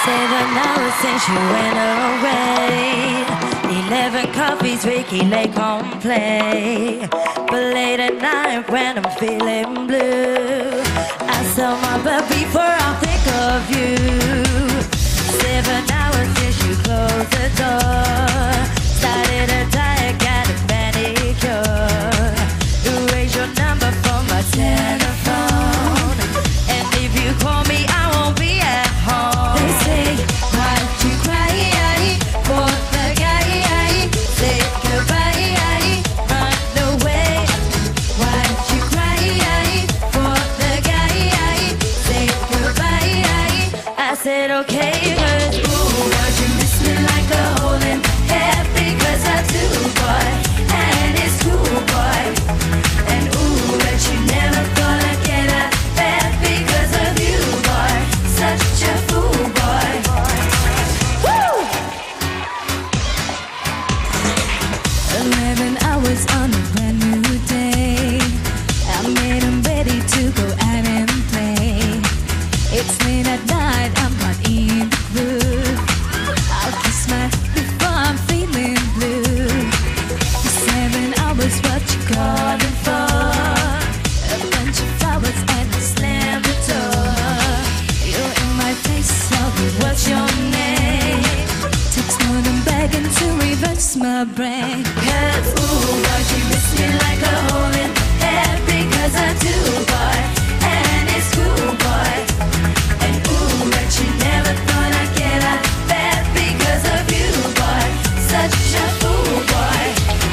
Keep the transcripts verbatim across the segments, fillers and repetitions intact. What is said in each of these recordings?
Seven hours since you went away. Eleven coffees, Ricky Lake on play. But late at night when I'm feeling blue, I sell my bed before I think of you. Seven hours since you closed the door. Started a diet, got a manicure. Erase your number from my telephone, and if you call me, I won't be at home. They say, why'd you cry for the guy? Say goodbye, run away. Why'd you cry for the guy? Say goodbye. I said okay, 'cause ooh, would you miss me like a hole in head? Because I do, boy, and it's cool, boy. And ooh, bet you never thought I'd get out of bed because of you, boy. Such a fool, boy. Woo! Eleven hours on a brand new day. I made him ready to go out and play. It's late at night, I'm not in the groove. I'll kiss my before I'm feeling blue. Seven hours, what you calling for? A bunch of flowers and I slam the door. You're in my face, so what's your name? Takes more than begging to reverse my brain. 'Cause ooh, why'd you miss me like a hole in head? Because I do, boy, and it's cool, boy. And ooh, bet you never thought I'd get out of bed because of you, boy. Such a fool, boy.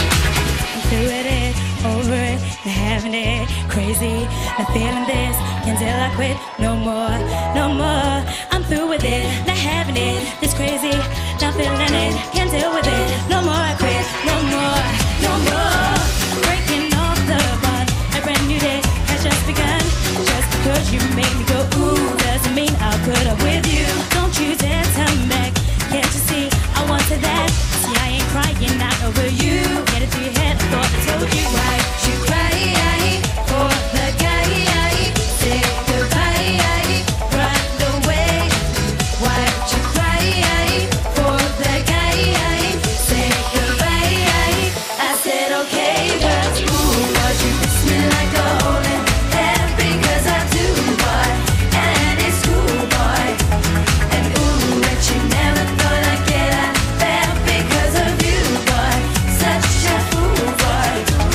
I'm through with it, over it, not having it, crazy, not feeling this until I quit. No more, no more. I'm through with it, not having it, this crazy, not feeling it, can't deal with it. No more, I quit. No more, no more. Breaking off the bond, a brand new day has just begun. Just because you made me go ooh, doesn't mean I'll put up with you. Don't you dare turn back. Can't you see I wanted that? See, I ain't crying not over you. Get it through your head, I thought I told you. Why'd you cry for the guy? Say goodbye, run away. Why'd you cry for the guy? Say goodbye. I said okay, 'cause ooh, would you miss me like a hole in head? Because I do, boy, and it's cool, boy. And ooh, bet you never thought I'd get out of bed because of you, boy. Such a fool, boy.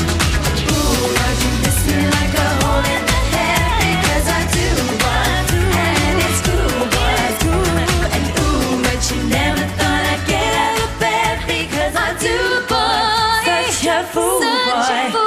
Ooh, would you miss me like a hole in the head? Because I do, boy, and it's cool, boy. And ooh, bet you never thought I'd get out of bed because I do, boy. Such a fool, boy.